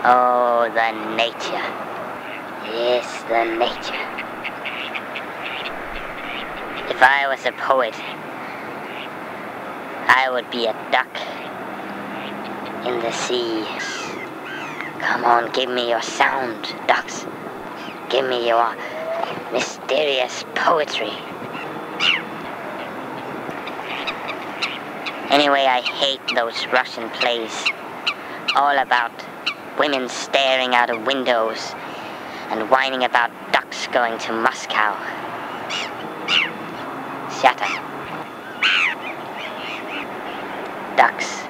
Oh, the nature. Yes, the nature. If I was a poet, I would be a duck in the sea. Come on, give me your sound, ducks. Give me your mysterious poetry. Anyway, I hate those Russian plays. All about women staring out of windows and whining about ducks going to Moscow. Shut up. Ducks.